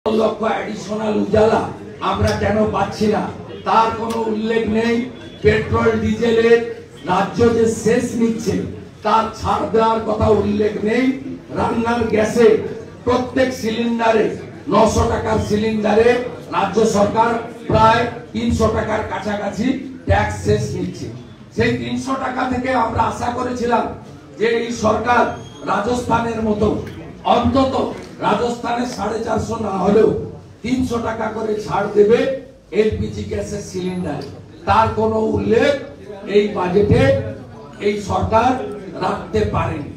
লক্ষ অ্যাডিশনাল উজালা আমরা কেন পাচ্ছি না তার কোনো উল্লেখ নেই। পেট্রোল ডিজেলের রাজ্য যে শেষ নিচ্ছে তার ছাড় দেওয়ার কথা উল্লেখ নেই। রান্নার গ্যাসে প্রত্যেক সিলিন্ডারে 900 টাকার সিলিন্ডারে রাজ্য সরকার প্রায় 300 টাকার কাছাকাছি ট্যাক্স শেষ নিচ্ছে। সেই 300 টাকা থেকে আমরা আশা করেছিলাম যে এই সরকার রাজস্থানের মতো অন্তত রাজস্থানে 450 না হলেও 300 টাকা করে ছাড় দেবে এলপিজি গ্যাসের সিলিন্ডার। তার কোনো উল্লেখ এই বাজেটে এই সরকার রাখতে পারেনি।